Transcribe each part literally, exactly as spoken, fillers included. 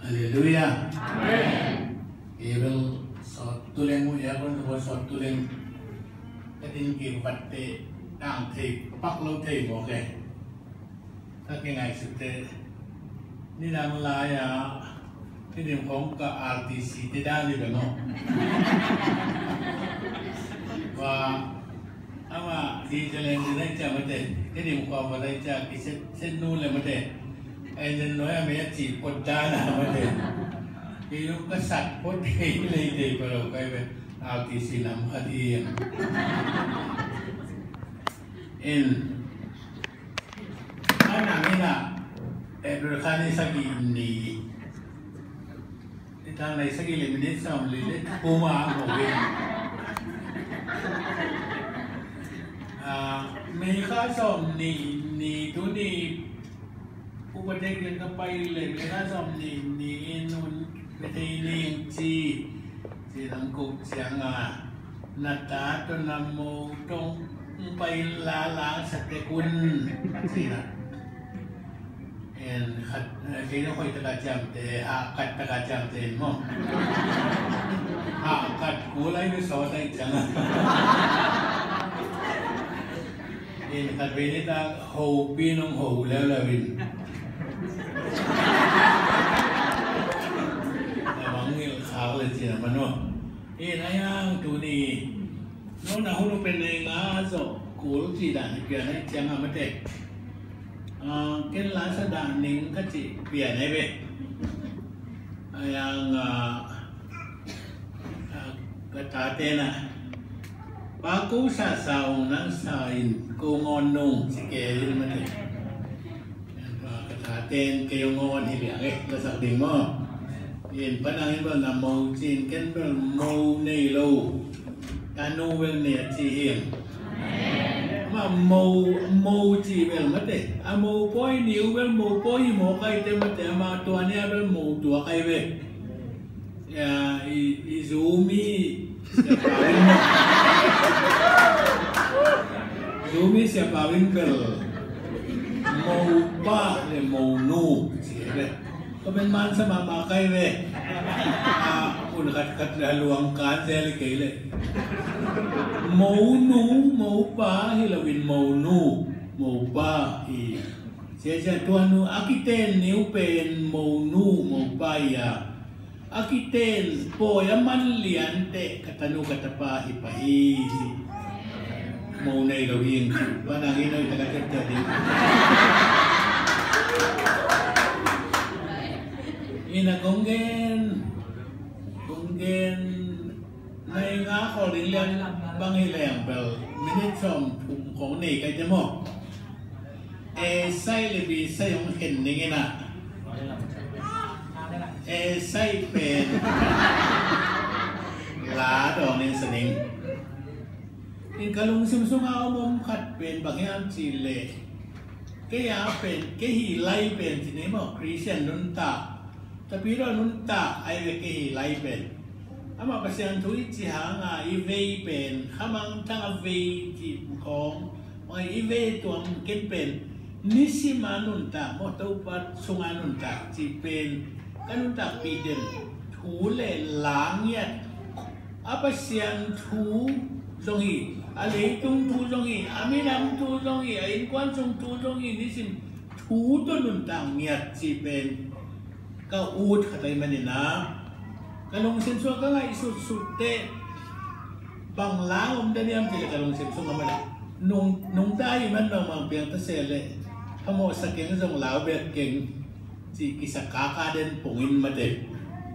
Haleluya. Amen. Evil sot tuleng mu ya pun tu sot tuleng. Kadin ki patte tang thei pak lo thei mo ke. Ta ke ngai sute ni nam la yaที่เดิมของกับ อาร์ ที ซี ที่ได้เลยเนาะว่าเอาว่าดีจะเล่นได้จากมันเด็ดที่เดิมของมาได้จากที่เส้นนู้นเลยมันเด็ดไอ้เจ้าน้อยไม่จีบคนจ้านะมันเด็ดที่ลูกก็สัตว์พ้นเองเลยเด็กไปเราไปเป็น อาร์ ที ซี นำคดีเอ็นอันนั้นนี่นะเอ็ดรูคานี่สักกี่นีทางในสกิลมินิสามลิเลตปูมาโมเวนมีข้าสมนี่นี่ทุนี่ผู้ประเทศยังก็ไปเลยมีข้าสมนี่นี่นุนประเทศนี้จีจีทังกุเสียงอ่ะนัตตาตัวนำโมตรงไปลาลาสัตกุลสินะเอ็นขัดที่เราคุยตะการจำเตะอากัดตะการจำเตะมั้งอากัดกูไล่ไปสอนได้จังเอ็นขัดไปนี่ตาหูปีนงหูแล้วละวินแต่บางทีขาวเลยจีนะมันว่าเอ็นไอ้ยังตัวนี้โน่นนะหุ่นเป็นเองอ่ะจ้ะกูรู้จีด่านเปลี่ยนให้จังอ่ะมันเด็กเกณฑ์ล้านสดาหนึ่งก็จะเปลี่ยนให้ไปอย่างกระตาเตนะปากุสาสาวนังสายกูงอนนุ่งสิเกลินมันเลยกระตาเตนเกี่ยวงอนที่เหลือเอ๊ะกระสักดิ่งมั้งเห็นปนังเห็นว่านำมูจีนเกันเป็นมูในโลการนูเวลเนี่ยจีเองมาโมโมจีเวลมาเตะอะโมป้อยนิ้วเวลโมป้อยหมอใครเต็มมาเตะมาตัวเนี้ยเวลโมตัวใครเวลอ่าอีซูมิเสียปาวินซูมิเสียปาวินเวลโมป้าเลยโมนูเสียเลยก็เป็นมันสมามาใครเวลอ่าคุณขัดขัดหลวงการเซลเกยเลยโมนูโมป้าให้เราเป็นโมนูโมป้าอีเสียใจตัวนูอากิเตนนิ้วเป็นโมนูโมป้ายาอากิเตนโปยมันเลียนเตะกัตนูกัตปาฮิปะฮีโมในเราเองว่าดังนี้เราจะกัดเจอดีนี่นะกงเกนกงเกนในงาเขาเรียนบางแหล่งเบลไม่ได้ชมภูมิของนี่กันจะมั้งเอไซเลบีไซของเห็นนี่ไงนะเอไซเป็นลาดอกในสนิงนี่กระลุงซิมซุงเอามุมขัดเป็นบางอย่างจีเล่ก็ยาเป็นก็หีไลเป็นทีนี้มั้งคริสเตียนนุนตาแต่พี่เรานุนตาไอเวก็หีไลเป็นอามาภาษาทุยจีหางอ่ะอีเวเป็นข้ามังทั้งอีเวจีของว่าอีเวตัวมันเก็บเป็นนิสิมานุนตาหมดตัวปัดสุงานุนตาจีเป็นกันนุนตาปีเดินถูเล่หลังเนี่ยอาภาษาถูจงอีอะไรตุงถูจงอีอามินามถูจงอีไอ้ควันจงถูจงอีนิสิมถูตัวนุนตาเนี่ยจีเป็นก็อูดขัดใจมันนี่นะkalung sensual ka nga isusute bang langom daniam sila kalung sensual naman nung nung tayo man ng mga biyang tasele kamo sa keng zong lao bet keng si kisa kaka den pungin mate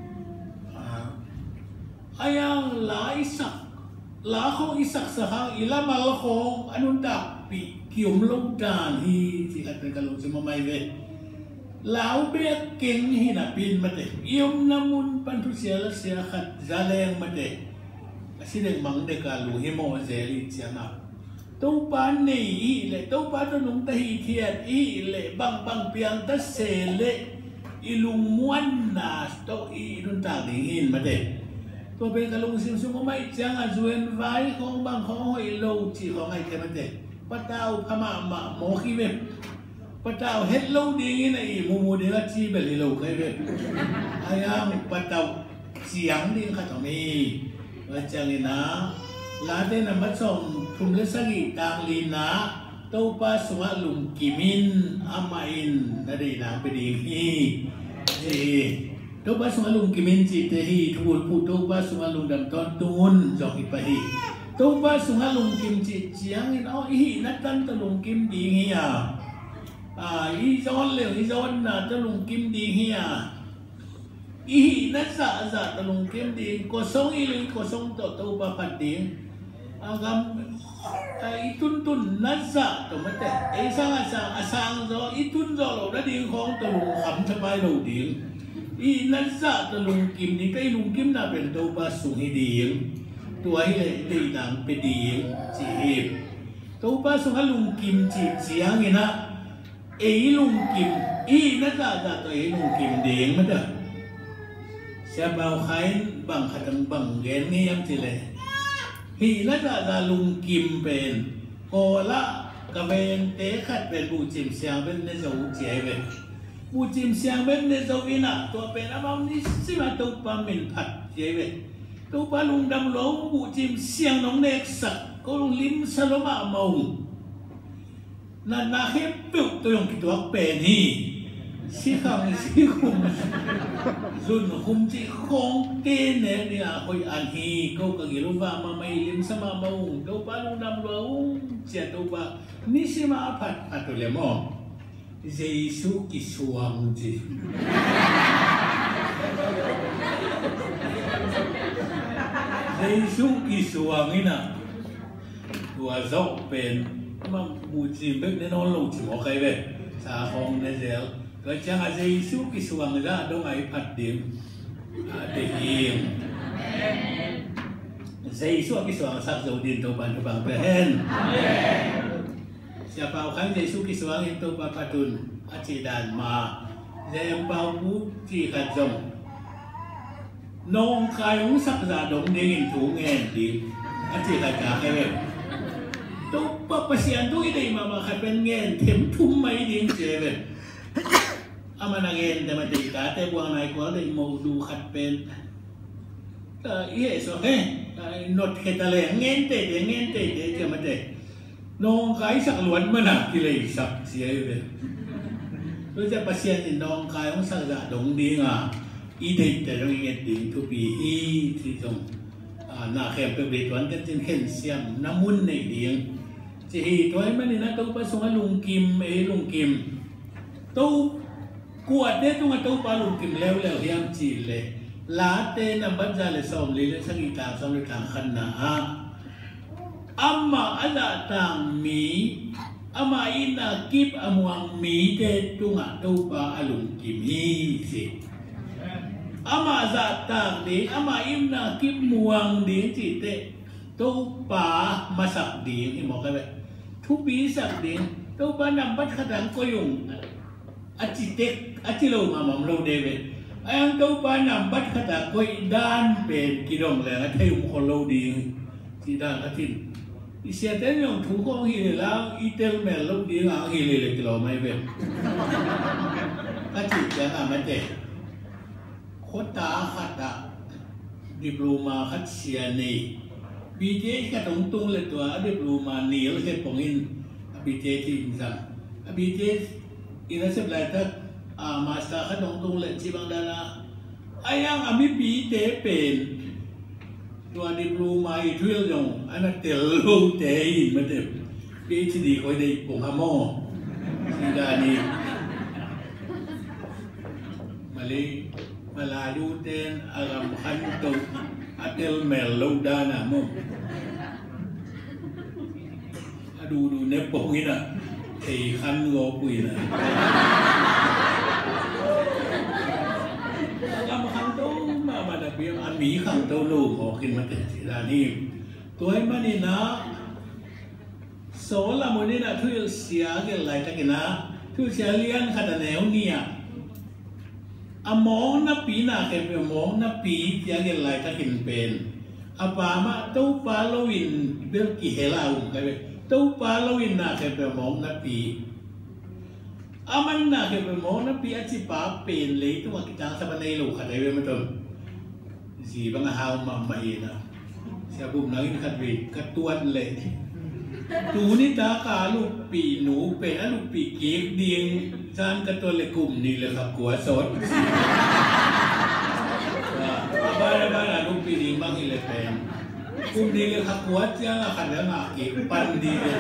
ayang la isak la ko isak sa hang ilamal ko anong tapi kium longdan hi si atin kalung si mamay bet Lau bet keng hinapin mate. Iyong namun pantusiala siya kat zalayang mate. Kasi nagmang dekaluhi mo zeli siya na. Taupan ni ile. Taupan nung tahitian ile. Bang bang piang tasele. Ilumuan na. Tau ilun tagingin mate. Tau pe kalung simsum umay siya nga zuen vai kong bang kong ho ilo chi kong ay kemate. Pataw kama ma mo kiwe. patau het lâu đi này mù mù đi là chi bể lâu cái về ai am patau siang đi khát mi và chẳng nên na lá tên là mất xong thùng nước sagi tang lin na tàu pa sunga lùng kimin amain na đi na bị đi hi thì tàu pa sunga lùng kimin chỉ thế hi thua phụ tàu pa sunga lùng đầm ton tuôn dọc hi pa hi tàu pa sunga lùng kim chỉ chiang nó hi nát tan tàu lùng kim đi hi à à ý giòn liệu ý giòn là tàu lùng kim đi hi à ý nát dạ dạ tàu lùng kim đi có sông ý linh có sông tàu tàu pa phát đi agam itun tun nazza to mate e sang asang asang zo itun zo lo da ding khong to lung kham chapai lo ding i nazza to lung kim ni kai lung kim na ben to ba sung hi ding tua hi le dei nang pe ding chi hip to ba sung ha lung kim chi chiang ina e lung kim i nazza za to e lung kim ding mate sia bao khain bang khatang bang gen ni yam chi le hi na ra ra lung kim bên cô la cà bên té khát bên bù chìm xiang bên nên dấu chế bên bù chìm xiang bên nên dấu in à tua bên ám ông đi xí mà tàu pa mình phật chế bên tàu pa lung đâm lỗ bù chìm xiang nóng nẹt sặc có lung lim sa lỗ mạ mồng na na hết biểu tôi dùng cái tuốc bên hi xí khang xí khum run khum chỉ không tên này đi à hồi ăn hi câu cả người va mà mày lim sa mà mau đâu ba lu nam lu chia đâu ba ni si mà phát phát rồi mà Giêsu Kisuang gì Giêsu Kisuang ấy nè tua dốc bên mà bù chìm biết nên nó lâu chỉ một cái về xa không nên dẻo rồi chẳng là Giêsu Kisuang ra đâu ai phát điểm để hiền Giêsu Kisuang sắc dầu điện tàu bàn tàu bằng bền siapa orang Giêsu Kisuang itu papatun aci dan ma Giêsu bao bút chỉ khát rồng nông khai uống sắc giả đồng để nhìn thú nghe đi aci khát cả cái này đâu papasian tu ini mà mà khát bên nghe thêm thum mấy đi chơi về ama nangin tema tika te buang nai ko de mo du khat pen ta ie so he not ketale ngen te de ngen te de che ma de nong kai sak luan ma na ki le sak sia ve rồiจะpasien ni nong kai ong sak da dong ding a i de te rong nge ding tu pi hi ti tong a na khem pe be tuan kan tin khen siam namun nei ding chi hi toy ma ni na to pa song lung kim e lung kim to quạt đấy tung ở đâu ba lùng kìm leo leo hiam chỉ lệ lá tên nằm bắt ra lệ sòm lý lệ sang y tàng sang lệ tàng khăn nà amma ada tàng mí amma ina kip amuang mí tê tung ở đâu ba lùng kìm hi gì amma dạ tàng đi amma ina kip muang đi chỉ tê đâu ba masak đi thì một cái vậy thú bí sạc đi đâu ba nằm bắt khăn đắng có dùng aci tek aci lo mamam lo deve ayang tau pa nam bat kata koi dan pen kidong le atai um kholo di ti dan atin isia ten yong thu ko hi le la itel mel lo di nga hi le le kilo mai ve aci jang amate khota khata diploma khat sia ni bj ka tong tung le tua diploma ni le he pongin bj ti zang bj ina sebelah tak master kan dong tung lek cibang dana ayang ami bi te pen tua diploma itu yang anak telu te in macam PhD kau dari penghamo sudah ni Malay Melayu ten alam hantu atel melu dana mo aduh aduh nepong ina thì khăn gỗ quỳ này làm khăn tố mà mà đặc biệt ăn mì khăn tố lù có khi mà chỉ là đi tôi mà đi nó số là một nên là thuê xía cái lại cái na thuê xía liên khăn là néo nia à món nó pí na cái về món nó pí cái lại cái hình bền à bà mà tố bà lâu in biết kỳ hệ là cái tàu pa lawin na kay pe mong na pi aman na ke mo na pi at si pa pen le tu makita sa panay lo ka tayo mo to si bang haw mamay na siya bum na in kadwe katuan le tu ni ta ka lu pi nu pe alu pi ke ding san katol le kum ni le ka kwa sot ba ba na lu pi ding bang ile pen kum ni le ka kwa tia ka na nga ke pan di le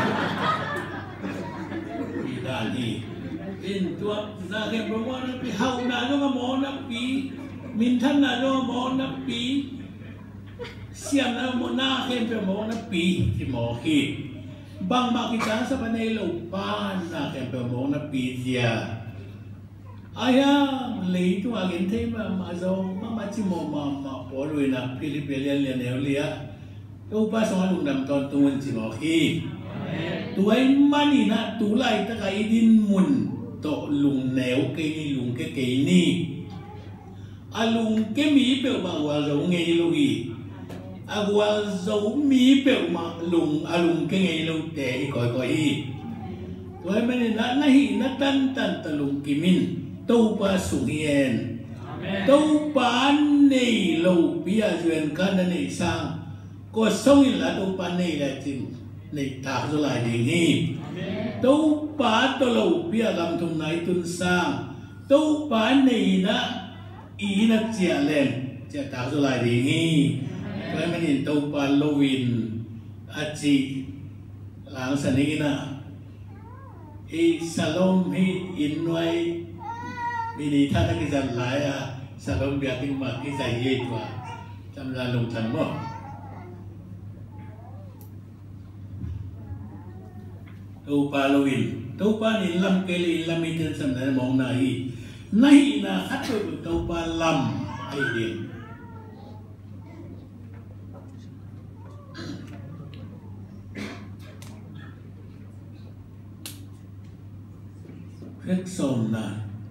pi da ni in tua na ke promo na pi hau na no mo na pi min than na no mo na pi siam na mo na ke pe mo na pi ti mo ki bang makita sa panelo pan na ke pe mo na pi dia aya le tu agin te ma ma zo ma ma chi mo ma ma po lui na pi li pe le le ne lia tu pa so lu nam ton tuan chi mo ki tu ai mani na tu lai ta kai din mun to lùng néo cây lùng cái cây ni à lùng cái mí biểu mà qua giống nghe lâu gì à qua giống mí biểu mà lùng à lùng cái nghe lâu để coi coi hi rồi mình đã nãy nó tan tan ta lùng kim min tâu pa sung hiền tâu pa này lâu bia duyên can này sang có sông là tâu pa này là chim này thả ra lại đi nghe tâu pa to lâu bia làm thùng này tuần sang tâu pa này na ý na chia lên chia thả ra lại đi nghe cái mình nhìn tâu pa lovin achi lang sa này na hi salom hi inway bini tha cái dàn lại à salom bia tiếng mà cái giải dây qua chăm ra lùng thần mo tâu pa lovin tâu pa ni lam ke li lam mi ten sam na mong na hi nahi na khat to tâu pa lam ai din phép sồn na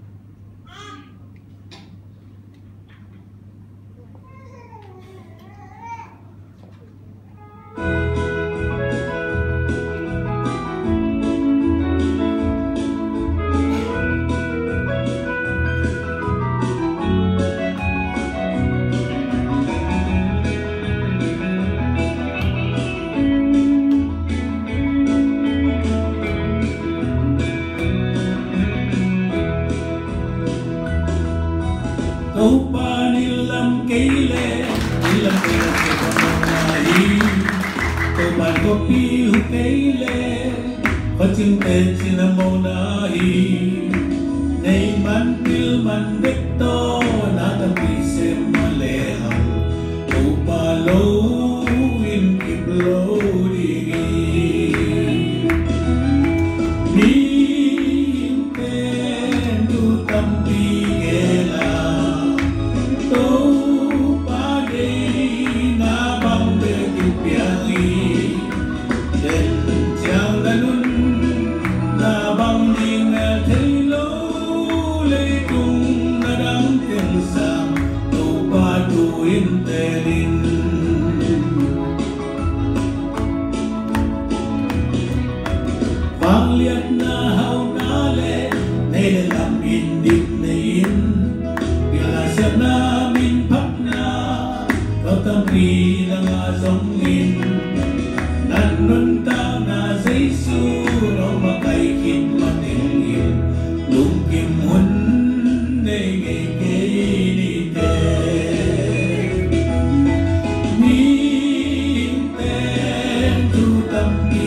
tâu pa ni lam ke le ni lam ke ke na hi tâu pa ko pi hu ke le ko chim te chin mo na hi nei man pil man de to na ta pi se ma le ha tâu pa lo in ki lo di ni te tu tam pi ke la vang liệt na hau na le nay le lam in dip nay in bila siap na min phap na kau tam pi na nga zong in nan nun ta na zai su no ma kai kit ma ting in lung kim hun nay ngay ngay ni te ni ten tu tam pi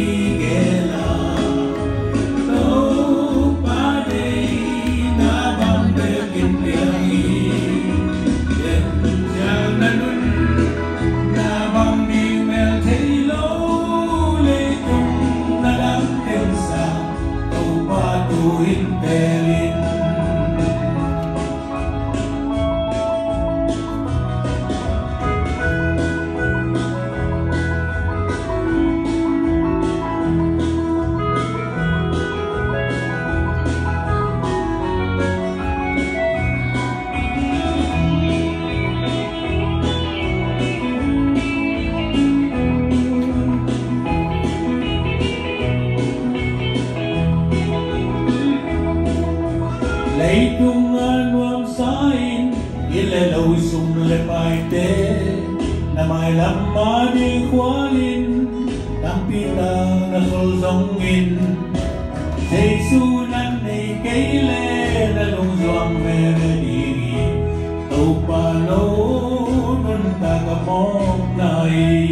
tung nuam sain ile lâu sung le pai te na mai lam ma đi khwalin tam pita na sol dong in Giêsu nan nei cây le na lung doang ve ve đi tàu pa lo nun ta ka mok nai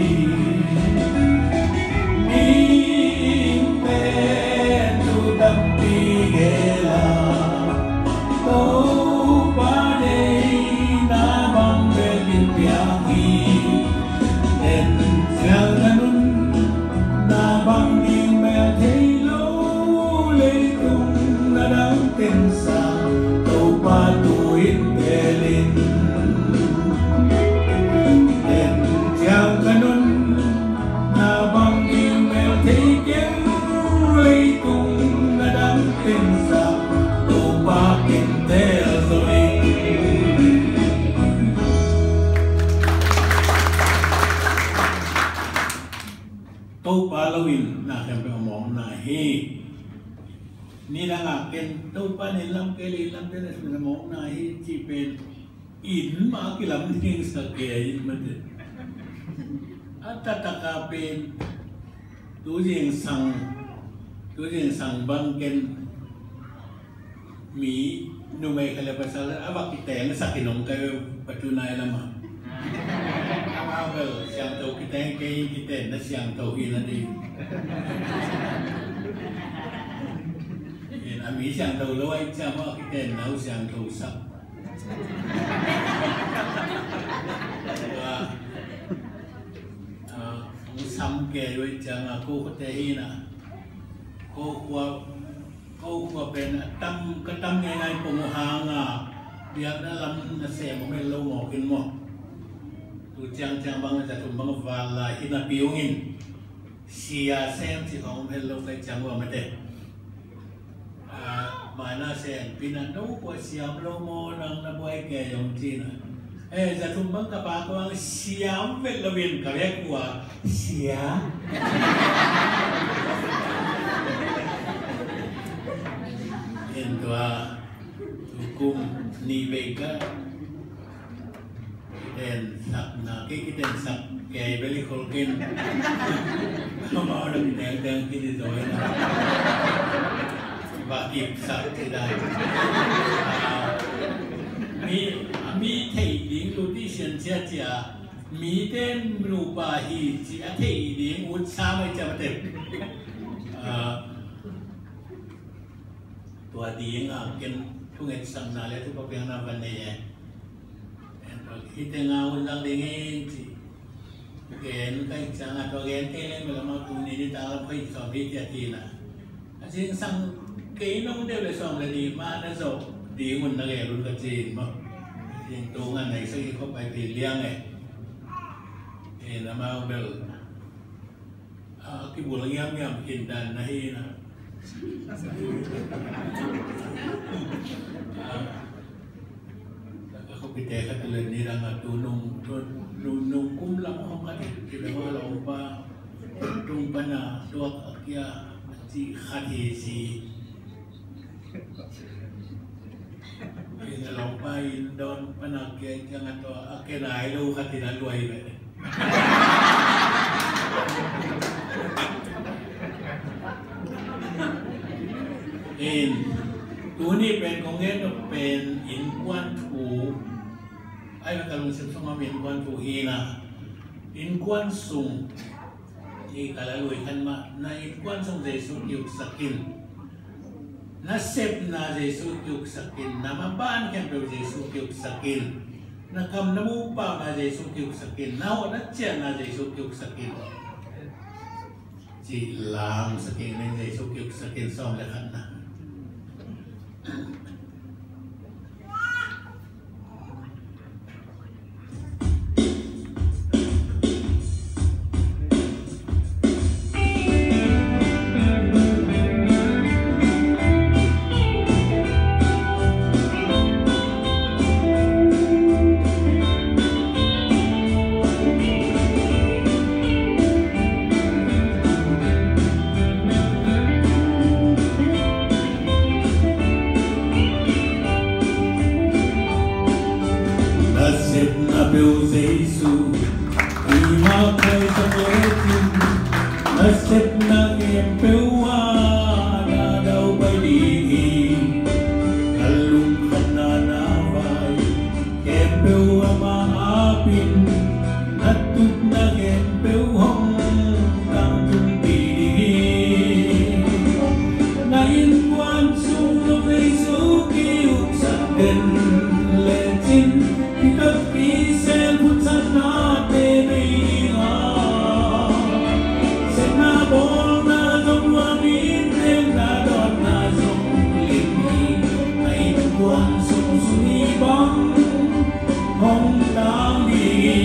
นี่นะล่ะเป็นตู้ป้าในลำเกลีลำเดินสมองนายที่เป็นอินมากิลำนิ่งสเกยมันเด็ดอัตตะกาเป็นตัวเองสั่งตัวเองสั่งบังเกนมีนูเมฆอะไรภาษาละอาวักแต่งสักกินองเกลปัจจุบันละมั้งอาวักเกลเสียงตัวกิแต่งเกยกิแต่งนั่นเสียงตัวอินนั่นเองมีเสียงตัวลอยจะว่าคิดเด่นแล้วเสียงตัวสับว่าซ้ำแก่ด้วยจังกูก็เตะนะกูกว่ากูกว่าเป็นตั้มก็ตั้มยังไงผมหางอ่ะเบียดนั่นลำนั่นเสียงมันไม่ลงหมอกกินหมอกตัวจังจังบางจะทุ่มบางวาลาหินาปิวหินเสียเส้นที่ของไม่ลงไปจังว่าไม่ได้มาหน้าเสียงปีนั้นนู้ปวดเสียมโลโมนังนับไว้แก่ยงจีนเอ๊ะจะทุ่มบังกับปากว่าเสียมเป็นระเบียนกับแยกว่าเสียเห็นตัวทุกลุ่มนีเบกะเด่นสักนาเกี่ยเด่นสักแก่เบลิโคลกินเขามาดังแดงแดงกินดีด้วยนะว่าอีกสักที่ได้มีมีเทียงดูที่เชียนเชียจ้ามีเต้นรูปาฮีจีอาเทียงอุตสาหไม่จะมาเต็มตัวดีงอ่ะกินทุกอย่างสั่งนาเลยทุกอย่างนาวันนี้ฮิตงาวันดังดีเงี้ยจีเกณฑ์ก็จังอ่ะตัวเกณฑ์เท่เลยเมื่อมาตุนี้ที่ตาเราไปสอบวิทยาทีน่ะจริงสั่งcái nông đều là xong là đi mà nó rộng đi nguồn nó ghé luôn cái gì mà thì tố ngàn này sẽ không phải thì liang này thì nó mau được cái buổi nghe nghe hiện đàn này nè không bị tệ các lần đi đang là tụ nông nông nông cũng lắm không có thì là hoa lòng ba trung ban à tuột kia chỉ khát thì gì kita lompain don panagyan jangan to akira ilo katina luay be in tuni pen kongen pen in kwan tu ay makalung sim sama pen kwan tu hina in kwan sung i kalaluy kan ma na in kwan sung Jesu yuk sakin nasib na Jesu yuk sakin, namabaan kang pero Jesu yuk sakin, nakam namupaw na Jesu yuk sakin, nawa na siya na Jesu yuk sakin. Chỉ làm sakin nên Jesu yuk sakin xong là khăn na. em bêu hoa na đâu bay đi kalung khana na vai em bêu hoa ma apin natuk na em bêu hong tang tung pi na in quan sung lo vei su ki uk sa den le chin pi tak pi sen phut san na te vei nga sen na bol na dong wa min ten na dot na dong lim ni na in quan sung su ni bang hong tang đi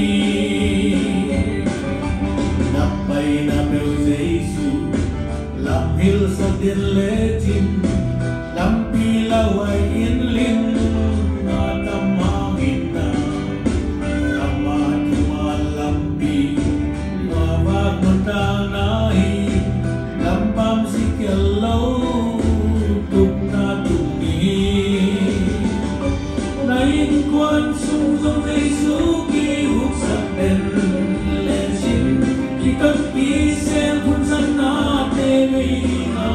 nắp bay na bêu Giêsu làm hil sa tiền lễ chim làm pi la hoài yên linh na tâm ma nghìn na tâm ma tu ma làm pi ma va con ta na hi làm pam si kel lâu tuk na tung ni na in quan sung dong Giêsu ki uk sa ten le chin ki tak pi sen phun san na te vei na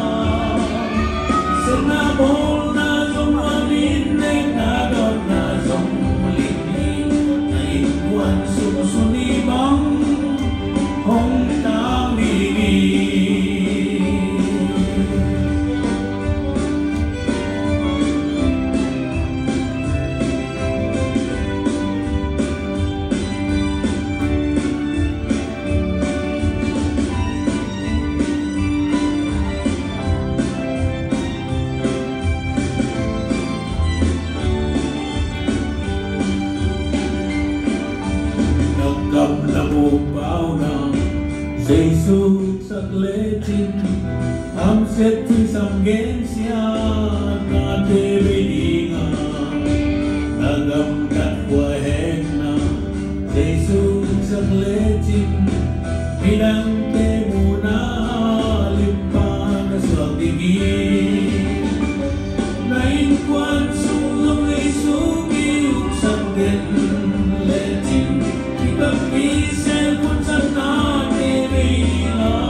sen na bol na dong wa min ne na dot na dong lim ni na in quan sung su ni bang hong tang đi cầm là một bao nàng Giêsu sắc lễ chinh am xét thi sam gen sia na te ve đi nga na gam kat qua hen na Giêsu sắc lễ chinh minang te mu na limpa na sa digi na in quan sung long Giêsu ki uk sắc den lễ chinh but we said what's a not baby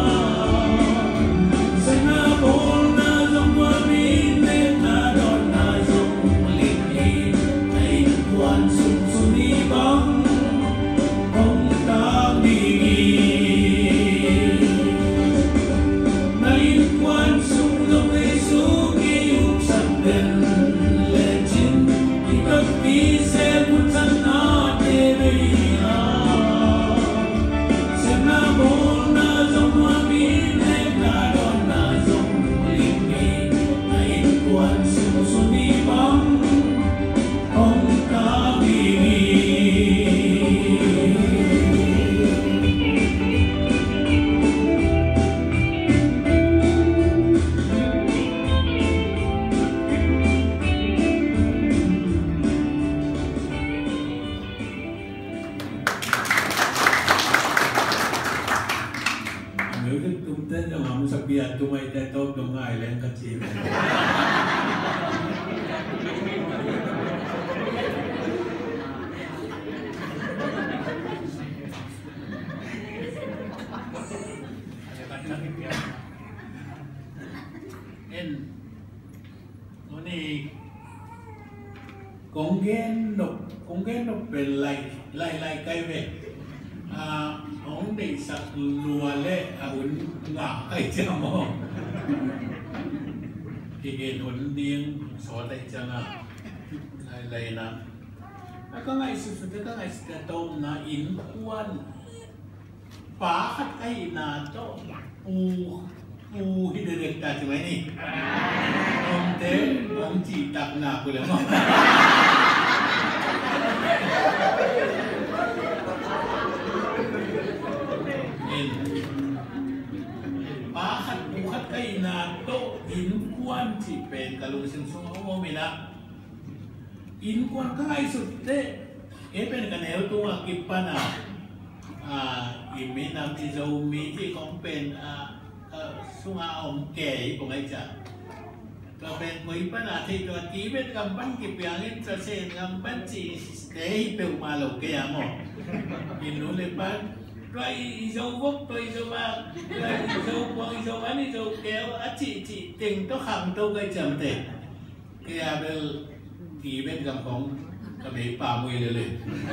sana bol na dong wa min ne na don na dong lim ni ai quan sung su ni bang hong tang đi na in quan sung dong Giêsu ki uk sắc den le chin but we said what's a not baby biar tu mai dah tahu tu ngai lain kecil. En, ini kongen nok kongen nok belai lai lai kai ve. À, ông định sạc lùa lệ à uốn ngã cái chả mò thì cái uốn điên số tay chẳng à lại lại nè các ngày sự sự các ngày sự tôm na in quan phá khát cái na cho u u hi được ta chứ mấy nè ông thế ông chỉ tập na của lắm Bahan buhat kay na to inkuan si pen kalung sing mo mina inkuan kay sutte e pen kanel to akipan na ah iminam ti zo mi ti kong pen ah sunga om ke kong ai cha to pen mo ipan na ti to ti bet kampan ki piangin sa sen kampan si stay pe malo ke amo inule pan rồi dâu vốc rồi dâu bạc rồi dâu quăng dâu ăn dâu kéo á chị chị tình tôi khẳng tôi gây chậm thế cái à bên thì bên cầm khôngก็มีป่ามือเลยเลย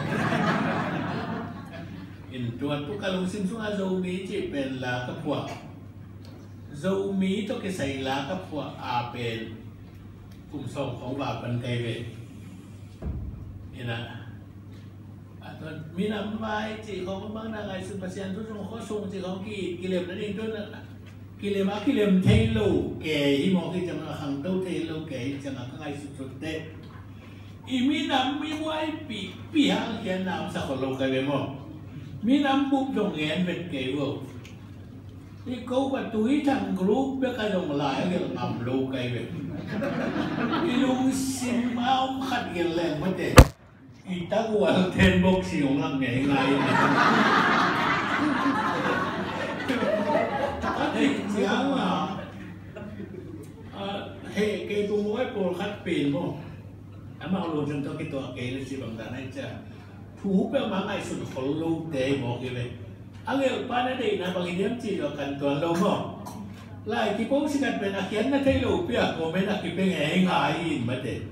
อินตัวตุกาลุงซิมซุงอาโจมีจีเป็นลากระพวกโจมีตัวกิใส่ลากระพวกอาเป็นกลุ่มสองของบาปันไกเวนี่นะตอนมีน้ำใบจีของบางนางไอสุภาษิตทุกช่วงข้อทรงจีของกี่กิเลสนั่นเองด้วยนะกิเลสมากิเลสเทโลแก่ที่มองที่จะมาขังเต้าเทโลแก่จะมาข้างไอสุดๆเต้อีมีน้ำมีไว้ปีปีหางเขียนน้ำสักคนลงกันไปมั้งมีน้ำปุ๊บตรงเงินเป็นเกี่ยวที่เขาก็ตุ้ยทางกรุ๊ปเพื่อการลงลายเกี่ยวกับน้ำลงกันไปที่ลุงซิมเอาขัดกันแรงมาเด็ดอีตาวัวเทนบอกสิของลังไงไงเฮ้ยเสียงอ่ะเฮ้ยเกย์ตัวไว้โปรคัดปีนมั้งอามาเอาลงจนตัวกิตัวเกย์เลยสิบางการให้เจ้าถูกเป็นมาไงสุดคนลูกเดย์บอกยังไงอะไรบ้านนั่นเองนะบางทีเนี่ยจีเรากันตัวเราเนาะไล่ที่ผมสิกันเป็นนักเขียนนักเทลูกเปียกผมเป็นนักเขียนเป็นไงไงอินมาเด็ด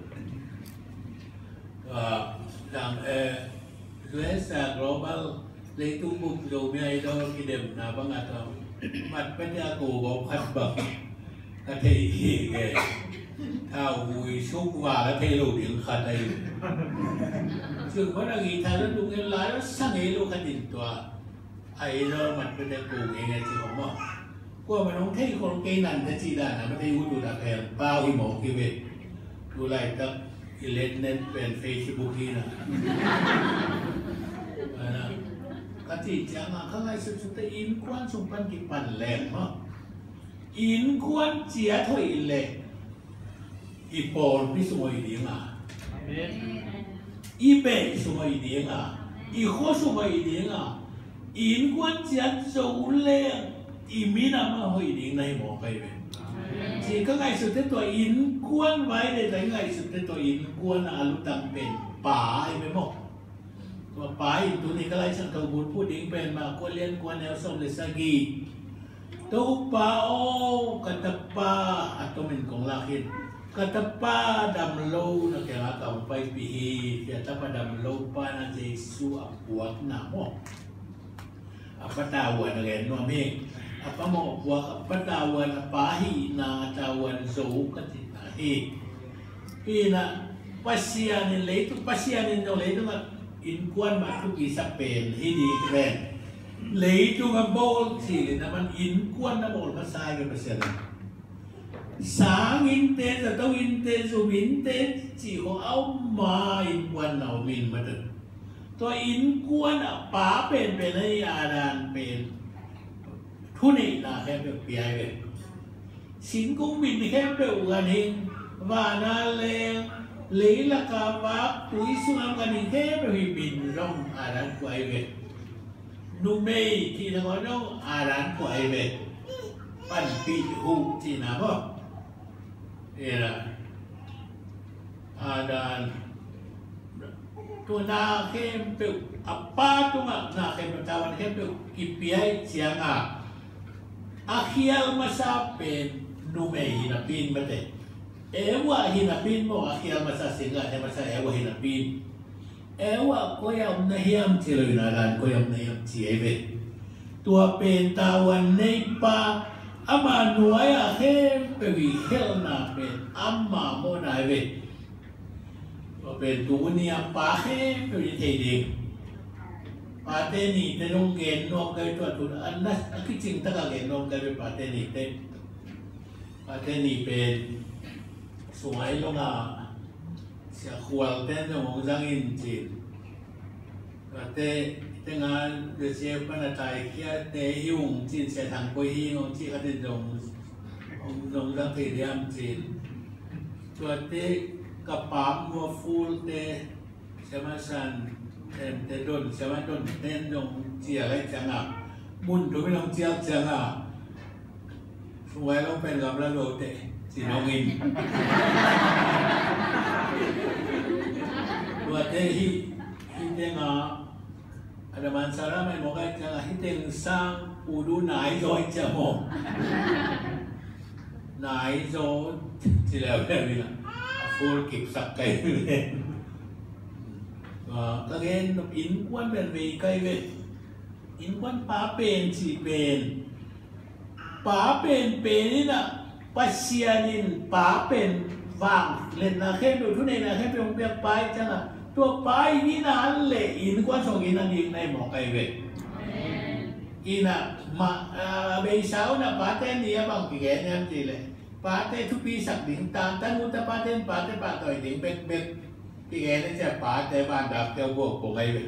ดังเออเรื่องสาก global เลยตุ้มบุกโจมีไอดอลกิเดมนะบางอันเรามัดเป็นยากูบอกพัดบักกระเทยแกถ้าวุ้ยชุกว่าแล้วเทลูกยังขาดได้ซึ่งพนักงานไทยแล้วดูเงินหลายแล้วสั่งให้ลูกขัดติดตัวไอ้เรามันเป็นแต่กูเองไงที่ผมบอกกว่ามันต้องเทคนเกย์นั่นจะจีด้านะไม่ได้วุ้ยดูดาแพงเปล่าที่หมอคิดเวดูไล่ตั้งอิเลนเน็ตเป็นเฟซบุ๊กที่นะกติจังอ่ะข้างในสุดสุดแต่อินควันส่งปันกี่ปันแรงมั้งอินควันเจียถอยเล็กอีปอนพิสมัยเดียงอ่ะอีเป้พิสมัยเดียงอ่ะอีโคสมัยเดียงอ่ะอินควันเจียโจเล่อีมีน้ำมาหอยเดียงในหมอไปเป็นจีก็ไงสุดที่ตัวอินควนไว้ในแต่ไงสุดที่ตัวอินควนอาลุตังเป็นป่าไอ้ไม่หมดตัวป่าอินตัวนี้ก็ไล่ช่างเขาบุญพูดดิ้งเป็นมาควนเลี้ยนควนแนวส่งเลสกีตัวป่าโอ้กัตป่าอัตโตมินของลาคินกัตป่าดำโลนะแกละกับไปปีเดียตป่าดำโลป่านะเจสุอับวกหนาหมอกอัปตาวันอะไรนั่นเองapa mau buat pertawan pahi na tawan zo katina he ina pasian ni leito pasian ni no leito na inkuan ma tu isa pen hidi kren leito nga bol si naman inkuan na bol masay ka pasian sang inte sa tau inte zo inte chỉ có áo ma inkuan na min ma de to inkuan pa pen pen ai adan penทุนนี่นะแค่เปลี่ยนไปสิงคงบินแค่เปลี่ยนกันเองว่านาเลเลละกาวับตุยสุนัขกันแค่เปลี่ยนบินร่องอารันกวยไปนูเมย์ที่นักร้องอารันกวยไปปั่นปีหูที่น่ะบ่เอร่าอาดันตัวนาเข้มเปลี่ยนอัปป้าตัวนาเข้มตะวันเข้มเปลี่ยนกิเปียเสียงอ่ะakhir masa pen nume hinapin bate ewa hinapin mo akhir masa singa he masa ewa hinapin ewa koyam na hiam tilo inalan koyam na hiam tiebe tua pen tawan nei pa ama nuaya he pewi hel na pen amma mo na eve tua pen tunia pa he pewi teiding pate ni tenong gen no kai to tu anas akicing taka gen no kai pate ni te pate ni pen sungai lo nga sia khwal ten no jang in chin pate tengan de che pana tai kia te yung chin se thang koi hi ngong chi ka tin dong ong dong dang te diam chin pate kapam mo full te sama sanเต็มโดนใช่ไหมโดนเต้นลงเจียอะไรจังอ่ะมุนตัวไม่ลงเจียจังอ่ะสวยลงเป็นกับระโดดเตะสีน้องอินตัวเตะที่ที่เต้งอ่ะ ada masalah mai mo kai chang hiteng sang udu nai rồi cha mo nai rồi chỉ là cái gì là full kịp sạc cây lên và các em nó in quan bên vì cây về in quan phá bền chỉ bền phá bền bền là pasianin phá bền vàng lên là khen đồ thứ này là khen đồ việc bài chắc làตัวไปนี่นะอันเละอินกว่าส่งอินนั่นเองในหมอไก่เวอินะมาเบย์เช้านะปาเต้นนี่บางทีแกเนี่ยจีเลยปาเต้ทุกปีสักดิ่งตามตั้งมุตปาเต้นปาเต้นปาต่อยดิ่งเบ็ดเบ็ดที่แกนี่จะปาเต้บ้านดับเต้าพวกผมไอ้เว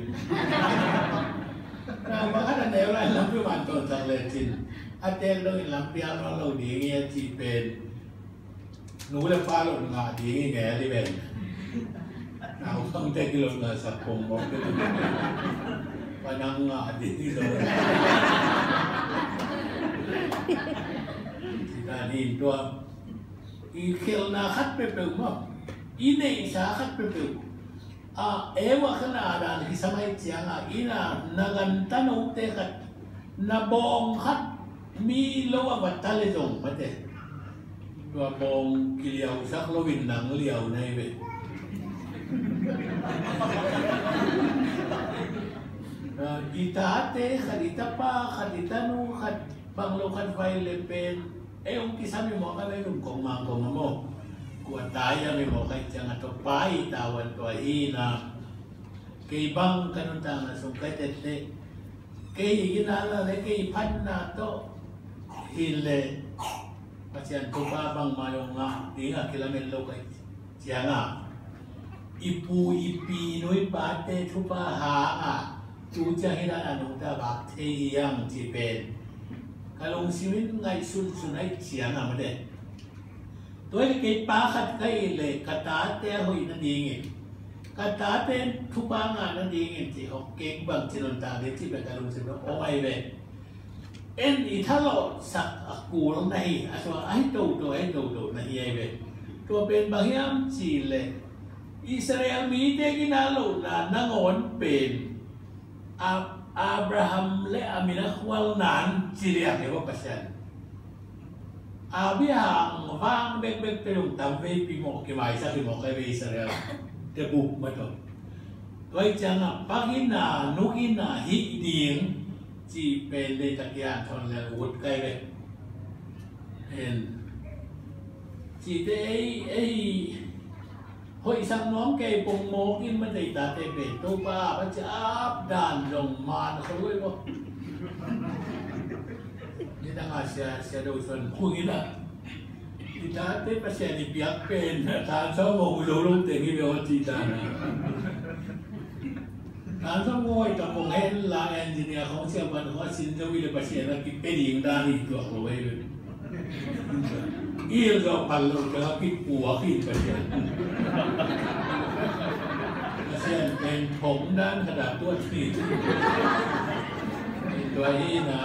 เราบางครั้งเดี๋ยวเราลำพิวันต้นสังเลยจินอาเต้นเราลำเปียเราเราดีเงี้ยจีเป็นหนูเลยฟ้าหล่นงาดีเงี้ยที่เป็นเอาต้องใจกิโลเงินสับปงบอกด้วยปนังงาดีที่สุดที่ตาดีตัวอีเขลนาคัดไปเปล่ามั้งอีเนยสาคัดไปเปล่าอ่ะเอวะขนาดนั้นที่สมัยเจียงอ่ะอีน่ะนักันตันอุเตคัดนาบองคัดมีโลวะบัตตาเลจงมาเตตัวบองกิเลียวสักโลวินหนังเลียวในเวอีตาเตขัดอีตาป้าขัดอีตานูขัดบางโลขัดไฟเลเป็นเอ้องค์ที่สามีหมอกันเลยนุ่มของมังของมโมกวดตายยังไม่หมอใครจังอัตไปตาวันตัวฮีนะเกี่ยบังกันนุ่งต่างนะสงกัยเตเตเกี่ยกินอะไรเลยเกี่ยพันนาโตฮิเลปัจจัยตัวป้าบังมาลงอ่ะดีอ่ะกิโลเมตรโลกัยเจียงอ่ะอีปูอีปีนุ้ยปาเตทุปาหาอ่ะจูจะให้ได้อนุตาบักเทียงที่เป็นกาลงชีวิตไงสุนสุนไอเฉียงอ่ะมาเด็ดตัวเก็บปาขัดไก่เลยกระตาเตะหอยนั่นเองกระตาเตะทุปางานนั่นเองที่เขาเก่งบางจินตนาเด็ดที่เป็นกาลงชีวิตโอ้ไอเว้เอ็นอีถ้าเราสักกูลงในอาสวะไอโตโตไอโตโตนั่นไอเว้ตัวเป็นบางอย่างจีเลยอิสราเอลมีเด็กน่าลูน่านางอนเป็นอาอับราฮัมและอามินาควาลนานจีเรียกว่าปัจจัยอาบิฮังวางเบกเบกเป็นองค์ตามเวปีโมกิมาอิสราเอลโมกิมาอิสราเอลเดบุกมาตัวตัวจังอ่ะปากินานุกินาฮิดิงจีเป็นเดตักยานทอนแล้ววุดไกเวเห็นจีเดไอหอยสังน้องแกปงโมกินมันได้ตาเตเป็ดตัวป้าพระเจ้าด่านลงมาเขาด้วยว่านี่ตั้งอาเซียเซียดูส่วนคู่นี้นะที่ตาเตปเซียนี่เปียกเป็นตาชอบมองดูลงเต็งที่เบลจีตานะตาชอบมองกับมองเห็นลาเอนจิเนียร์ของเชียงมันเขาสินจะวิเลปเซียนะกิเป็นยิงด้านนี้ตัวเขาไว้เลยอีลก็พันลงไปแล้วคิดปัวคิดไปเช่นเช่นเป็นผมด้านขนาดตัวที่ตัวนี้นะ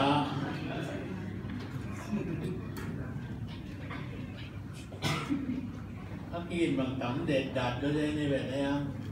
ถ้ากินบางตำเด็ดดัดก็ได้ในแบบนี้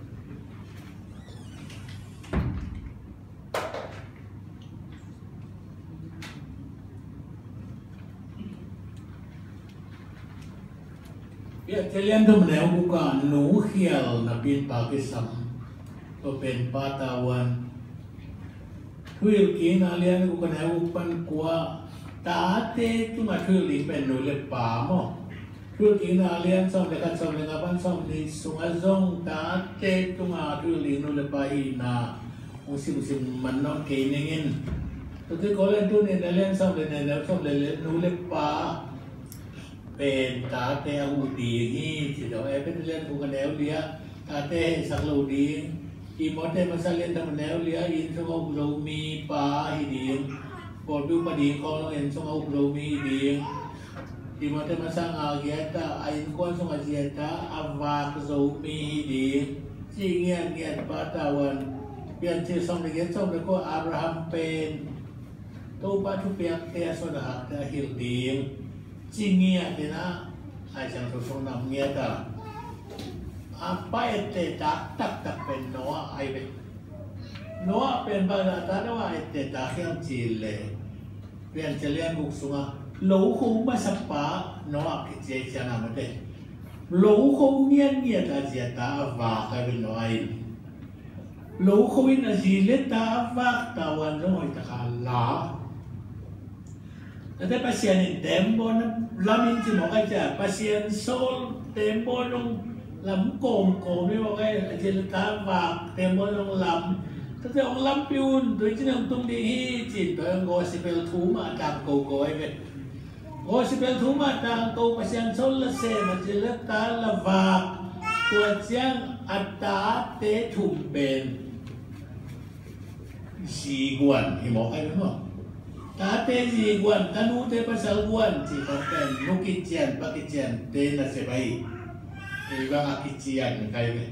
เอเทเลียนตัวมันเอาบุกการหนูเขียวนับเป็นปากีสถานตัวเป็นปาตาวันทุยกินอะไรนี่บุกการเอาบุกปันกัวตาเตตัวมาทุยลิเป็นหนูเล็บป่ามั้งทุยกินอะไรนี่สมเด็จกันสมเด็จกันบ้านสมเด็จสุงอาซงตาเตตัวมาทุยลิหนูเล็บป่าอีน่ามุสิมุสิมันนอนเกยนิ่งตัวที่เขาเล่นตัวนี้เล่นสมเด็จเนี่ยสมเด็จหนูเล็บป่าเป็นตาเตะหูดีนี่สิเดี๋ยวเอเป็นเรื่องกูกันแล้วเลี้ยตาเตะสักลูดีอีมอเตมาสักเล่นทำแล้วเลี้ยอินสงบเรามีปลาอีดีปอดดูมาดีคอเราเห็นสงบเรามีดีอีมอเตมาสังอาเกียตาอินควนสงอาเกียตาอาวาคเรามีดีจีเงียเงียปาตาวันเปลี่ยนชื่อสมเด็จสมเด็จก็อับราฮัมเป็นตัวปัจจุบันเตะสดหักเตะฮิลดีจีเงียนี่นะไอ้ช่างตัวทรงนำเงียต่างอาไปเตะตักตักตักเป็นน้อไอ้เป็น Noa pen pada tanawa ete takiam chile pen chalian buk sunga lou khung ba sapa noa kiche chana mate lou khung nian nian ta jia ta va ka bin noi lou khung in azile ta va ta wan roi ta khala ate pasien in tembo na lamin chi mo ka cha pasien sol tembo nong lam kom kom ni mo ka azile ta va tembo nong lamแต่องลำพิวน์โดยที่นั่งตรงนี้จิตโดยงอสิเปลทูมาตามโกโก้ไอ้เว้ยงอสิเปลทูมาตามโกภาษาโซลเซมันจะเลือกตาละวาตัวเจียงอัตตาเตถุมเป็นสีกวนที่หมอไอ้เว้ยตาเตสีกวนตานูเตภาษากวนที่เขาเป็นนุกิเจียนปากิเจียนเตน่ะเสบายไอ้บางอากิเจียนใครเว้ย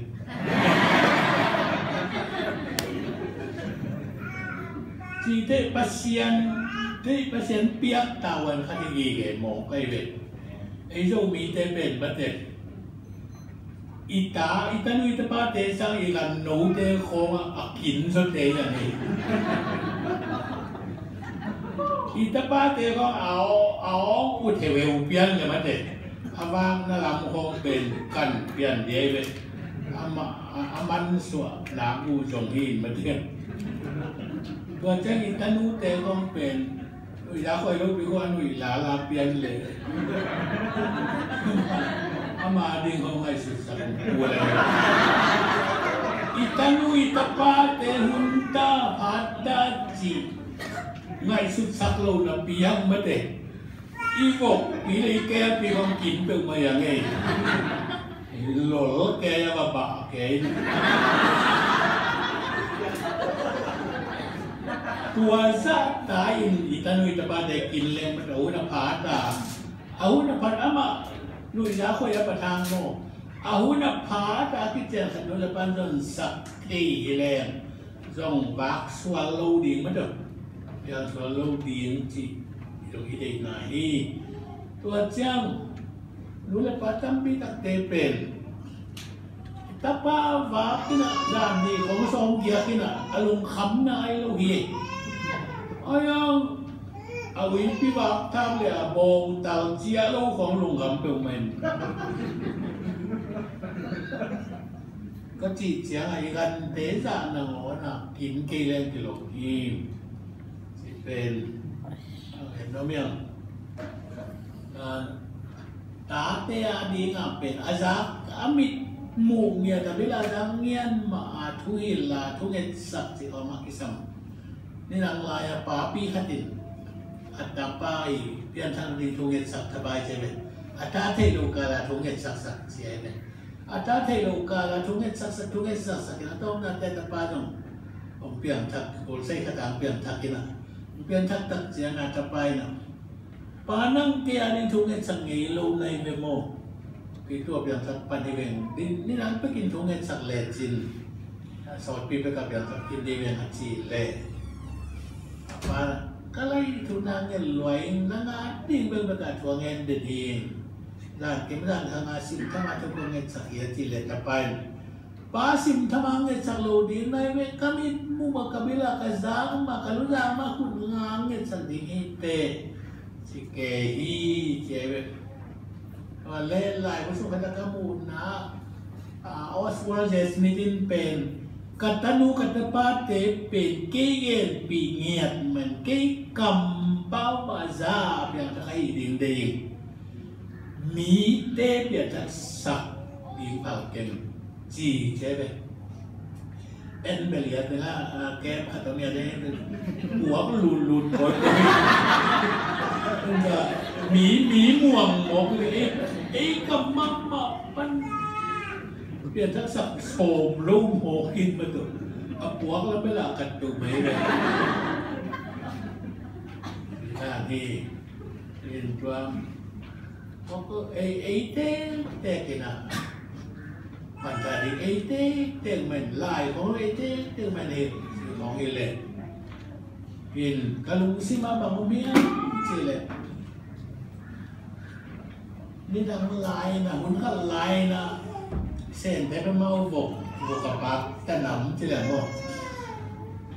ที่เทปัสยันเทปัสยันเปียกตาวันขัดยีเกมองไอเวทไอโจมีเตเป็นบัดเด็ดอีตาอีตานุอีตาป้าเตสังอีกันโนเตโคงอักขินสุดเตอย่างนี้อีตาป้าเตก็เอาเอาอุเทเวอุเปียนเลยบัดเด็ดอาวางนั่งลำคงเป็นกันเปลี่ยนเดียเวทอามาอามันสวดน้ำอูจงหินบัดเด็ดตัวเจ้าอิตานูเตก็เป็นอยากคอยรู้ไปว่าหนุ่ยลาลาเปียนเลยอามาดิ้งเขาไม่สุดสักตัวเลยอิตานูอิตาปาเตหุนตาพัดดาจีไม่สุดสักโลนะเปียงมาเตอีกบอกปีเลยแกปีของกินเป็นมาอย่างไงหล่อแกยังมาบ้าแกตัวสัตว์ตายอิตานุอิตาปาเด็กกินเลี้ยงมันเอาหน้าผาตาเอาหน้าผาอามาลุยยาคอยประทางโมเอาหน้าผาตาที่เจอขนมละปันจนสักทีแรงส่งบักสวาโลดิ่งมาดูยังสวาโลดิ่งจีตรงที่เด็กไหนตัวเจ้าลุยละปันตั้มปีตักเตเป็นตาป้าวากินะจานดีของสองเกียร์กินะอารมณ์ขำนายโลหีอายังเอาวิปีบักทำเลยบงเต่าเจียโลของลุงคำเป็นเหม็นก็จีเจียงไอ้กันเตะจานนังอ๋อนะกินกี่เล่นกิโลกินสิเป็นเห็นน้ำยังตาเตะดีงาเป็นอาซากอามิดมุกเนี่ยแต่เวลาดังเงียนมาทุยลาทุเงินสักสิเขามาคิดซ้ำนี่นางลายป้าปีขัดินอัตตาป้าอีเปลี่ยนทางดีทุเงินสักสบายใช่ไหมอัตตาเทโลกาลาทุเงินสักสักเสียไหมอัตตาเทโลกาลาทุเงินสักสักทุเงินสักสักนะต้องนั่นแต่ตาป้าต้องผมเปลี่ยนทักโอใส่ขดางเปลี่ยนทักกินนะเปลี่ยนทักตักเสียงอาตาป้านะป้านั่งเตียนี่ทุเงินสักเงี้ยโลในเมโมปีตัวเปลี่ยนสักปันที่เวงนี่นั่งไปกินทุเงินสักเลจินสอดปีไปกับเปลี่ยนสักกินดีเวงหัดจีเล่มาก็เลยทุนางเงินรวยนั่งอาดิ้งเป็นประกาศทัวเงินเดียร้านเก็บร้านทางอาศิมทำมาทุกเงินสักเยอะจีเล่ตะไปป้าสิมทำมาเงินสักโลดีในเวงกมิมุมกบิลากระซังมากัลุลามาคุณงางเงินสักดีเตสิเกฮีเจเววันเล่นลายผู้ชมพันธกรรมูลนะออสวอลเจสมิตินเป็นกัตนูกัตปาเตเป็นเกย์ปีเงียบเหมือนเกย์กำเป้าบาซาเปียกไอ้ดิ่งดิ่งมีเตเปียกสักดิ่งเผาเก่งจีใช่ไหมเอ็นเบลียเป็นละแกพัดตัวเมียได้หัวก็ลุนลุนคนมีมีม่วงหมกเลยไอ้กับมัมมาปันเปลี่ยนทักษะโสมลุ่มโหกินมาตัวเอาหัวแล้วไม่ละกันตัวไหมเลยท่านี้เรียนตัวเขาก็ไอ้ไอ้เต้เต้กินอ่ะมันจะได้ไอ้เต้เต้เหมือนลายของไอ้เต้เต้มันเองของเอเลกินกะลุงซิมาบางมีอ่ะสิเลยนี่ทำลายนะมันก็ลายนะเส้นแต่เป็นเมาบกบกกับปากแต่หนำที่แหลมบอก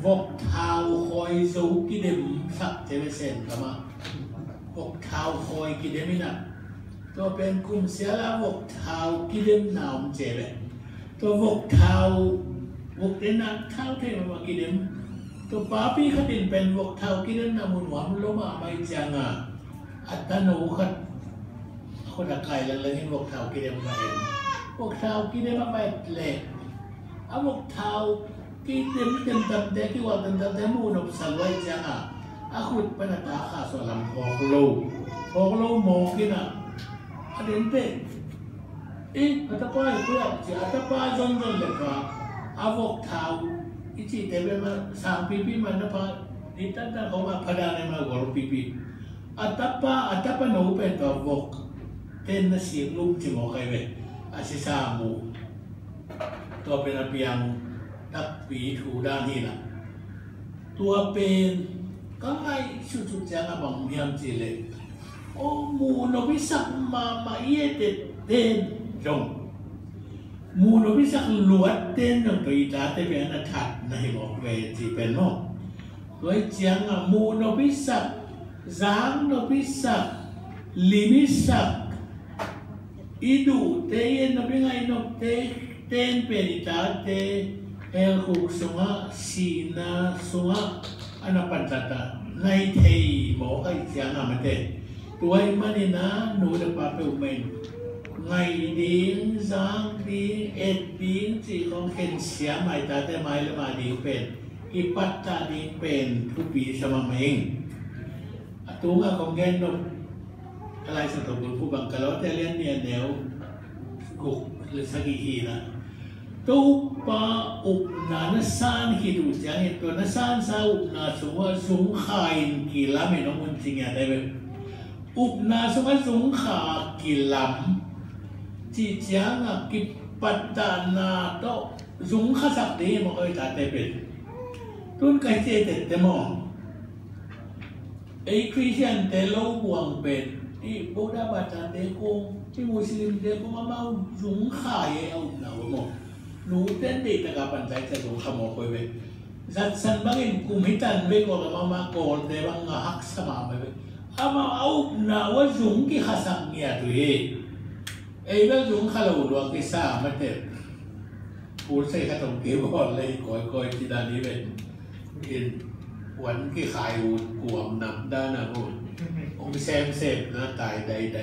วกเท้าคอยสูกิเดมสักเจเวเซนกันมาวกเท้าคอยกิเดมินะตัวเป็นกุมเสียละวกเท้ากิเดมนาวเจเวตัววกเท้าวกเดนักเท้าเทมากิเดมตัวป้าพี่ขัดินเป็นวกเท้ากิเดมนามุนหวานลงมาไม่จังอ่ะอัตโนขัดคนละใครแล้วเลยให้วกเท้ากิเดมมาเองวกเท้ากิเดมมาแบบเล็กเอาวกเท้ากิเดมเต็มเต็มเด็กที่ว่าเต็มเต็มเต็มมูนบสันไว้จังอ่ะอาคุดเป็นตาขาส่วนลำพอกโลพอกโลโมกินะอันเด่นเต้เอ๊ะอัตป้ายเพื่อจะอัตป้ายจนจนเลยครับอาวกเท้าอิจิเตเบมาสามปีปีมันนะพะนี่ตั้งแต่เขามาพดานมากอลปีปีอัตป้าอัตป้าโนเป็นตัววกเต้นน่ะเสียงลุกจิโมใครเว้อาศิสามูตัวเป็นเพียงตักปีถูด้านนี้นะตัวเป็นก็ให้ชุดชุดจังบังเมียมจีเลยโอ้มูนบิสักมามาเยเตเต้นจงมูนบิสักลวดเต้นจงตัวอีตาเตเป็นอันทัดในบอกเวทีเป็นโน่ตัวจังอะมูนบิสักจางนบิสักลิมิสักอีดูเตยนบิไงนบเตเต้นเป็นอีตาเตเอลคุกสุงะสีนาสุงะอันนั้นปัจจัตในเทยหมอไอ้เสียงอะไรเตตัวไอ้มันนี่นะหนูจะปาเปอุเมนไงดิ้งจางดิ้งเอ็ดดิ้งจีของเข็นเสียงไม่ตาแต่ไม่ละมาดิ้งเป็นอีปัตตาดิ้งเป็นทุกปีสมังเองตัวงาของแกนนกอะไรสักตัวบุญผู้บังกะล้อแต่เลี้ยนเนี่ยแนวกุกหรือสักทีนะตัวป้าอุปนาณสันคิดดูจังเห็นตัวนัสันสาวอุปนาสงฆ์สงฆ์ขายกิลาไม่น้องมันจริงอย่างไรแบบอุปนาสงฆ์สงฆ์ขากิลามจีจังอ่ะกิปัตตานาโตสงฆ์ข้าสักเดียมันก็จะได้เป็นตุนใครเจตเตมองไอ้คริสเตียนเตโลหวังเป็นที่โบราณบัตรเตโกที่มุสลิมเตโกมาเมาสงฆ์ขายเอาหนาวมองรู้เต้นดีแต่กับปัญจัยจะถูกขโมยไปเว้ยจัดสันบางอินกุมิตันเว้ยก็มามาโกลเดบังหักสมาไปเว้ยอามาเอาหน้าว่าจุงกี่ข้าสักเนี่ยตัวเองไอ้เรื่องจุงข้าเราดวงกิซ่าไม่เด็ดพูดใส่ข้าต้องเก็บก่อนเลยก่อยก่อยที่ด้านนี้เป็นกินวันกี่ขายอูดกวมนำด้านนะพูดองค์แซมเสพนะตายใดใด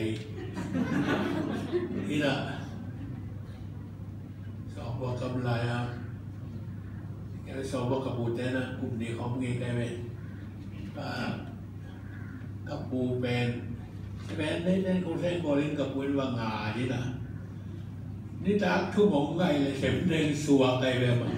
นี่นะบอกกำไรอ่ะแกสอบบอกกระปูแต่นะกลุ่มนี้ของงี้ได้ไหมกระปูเป็นเป็นได้ได้คงใช้บริเวณกระปูนวางงาที่นะนี่ตาทุ่มของไงเลยเข็มเด้งสัวไงเลยมั้ง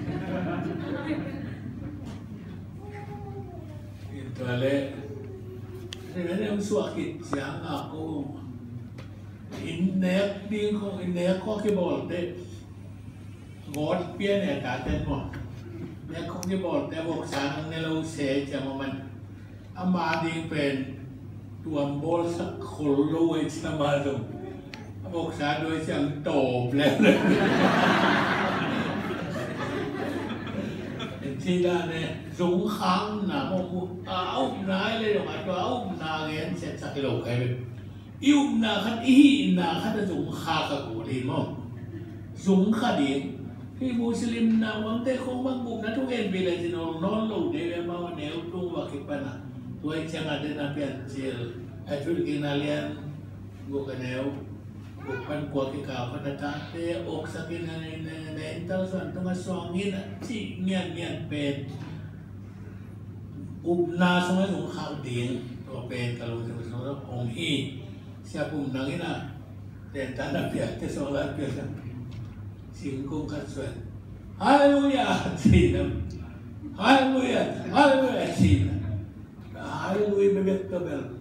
ตัวเล็กนี่เป็นเรื่องสัวกิจเสียงอ่ะกูอินเนกดิ้งของอินเนกข้อที่บอกได้งดเปี้ยเนี่ยตาเต้นหมดเนี่ยคงจะบอกแต่บอกสารในเราเสียจะมามันอามาดีเป็นตัวโบลสักคนรวยสมาดมบอกสารโดยจังโตแล้วเลยที่ด้านเนี่ยสูงขังหนาโมกุเอาหนาเลยหรอกตัวเอาหนาเงี้ยเสร็จสักกิโลใครเป็นอิ่มหนาขัดอีหนาขัดสูงขากับกูดีมั้งสูงขัดดีที่มุสลิมนะวันเตะคงบางกลุ่มนะทุกเอ็นไปเลยที่นอนนอนลงเดี๋ยวมาวันเดียวตรงว่าคิดปะนะตัวเองจะมาเดินนับเปลี่ยนเชียร์ไอ้ธุรกิจนาเลียนกูกันเดียวกูพันกว่าที่ข่าวพันธะเตะอกสักในในในเต้าส่วนต้องมาสองนี่นะที่เงียบเงียบเป็นอุปนาสมัยสงครามเดียงตัวเป็นกะลุงสมัยสงครามองฮีเสียปุ่มนังนี่นะแต่ตาหน้าเปลี่ยนที่สองล้านเปลี่ยนสิ่งคุ้มค่าส่วนฮาเลลูยาสินะฮาเลลูยาฮาเลลูยาสินะฮาเลลูยาไม่เป็นตัวเบล